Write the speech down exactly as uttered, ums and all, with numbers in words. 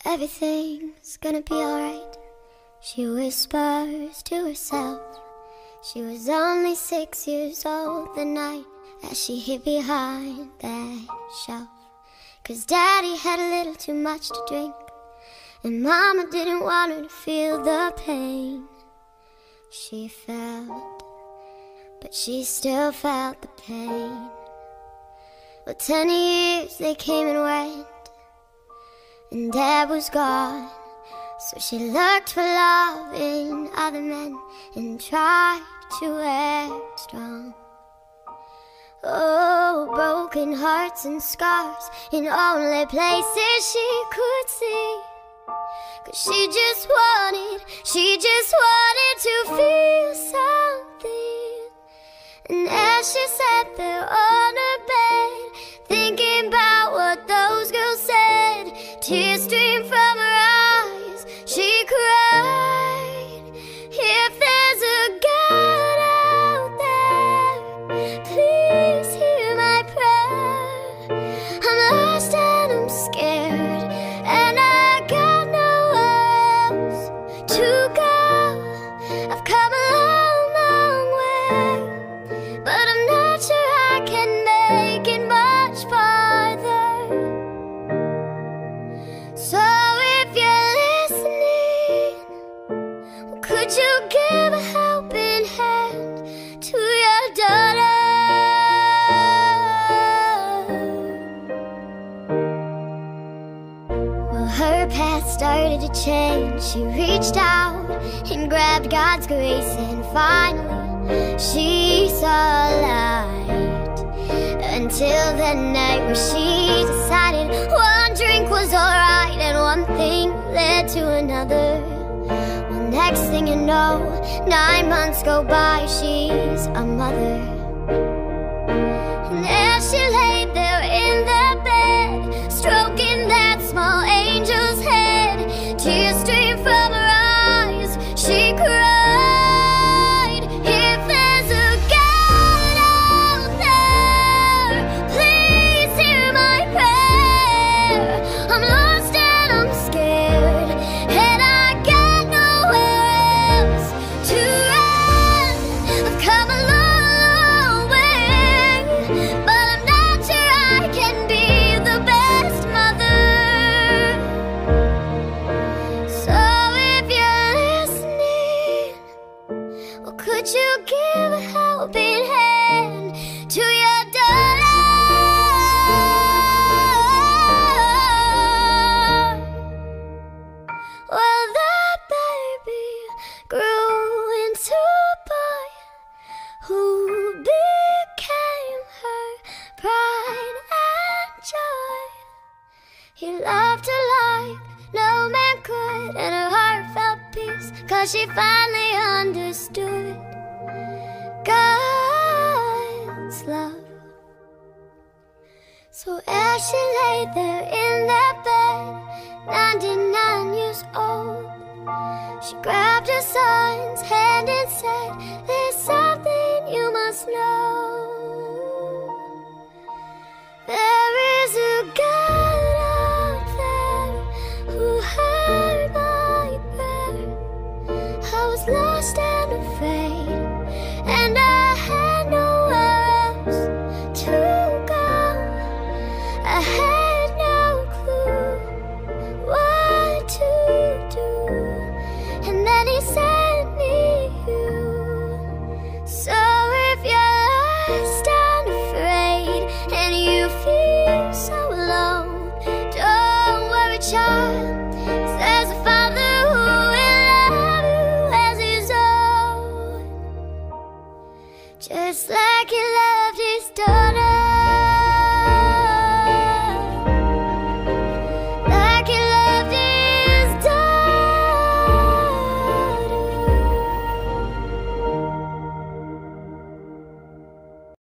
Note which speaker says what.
Speaker 1: Everything's gonna be alright, she whispers to herself. She was only six years old the night as she hid behind that shelf. Cause daddy had a little too much to drink, and mama didn't want her to feel the pain she felt, but she still felt the pain. Well, ten years they came and went, and dad was gone. So she looked for love in other men and tried to act strong. Oh, broken hearts and scars in only places she could see. Cause she just wanted, she just wanted to feel something. And as she sat there on her bed, thinking about what those girls said, tears streamed from her eyes, she cried. If there's a God out there, please hear my prayer. I'm lost and I'm scared, and I got nowhere else to go. I've come a long, long way, but I'm not sure I can make it much farther. So if you're listening, could you give a helping hand to your daughter? Well, her path started to change. She reached out and grabbed God's grace, and finally she saw light. Until the night where she decided one drink was alright, and one thing led to another. Well, next thing you know, nine months go by, she's a mother. And as she laid there in the bed, stroking that small angel's head, tears streamed from her eyes, she cried. If there's a God out there, please hear my prayer. I'm lost and I'm scared, and I got nowhere else to run. I've come a long, long way, but I'm not sure I can be the best mother. So if you're listening, well, could you give a helping hand to your daughter? Well, that baby grew into a boy who became her pride and joy. He loved her like no man could, and her heart felt peace, cause she finally understood God's love. So as she lay there in that bed, ninety-nine years old, she grabbed her son's hand and said, there's something you must know. There is a God out there who heard my prayer. I was lost and afraid, and I had nowhere else to go. I had no clue what to do, and then he sent me you. So if you're lost and afraid, and you feel so alone, don't worry, child, 'cause there's a Father who will love you as his own, just like he loved his daughter.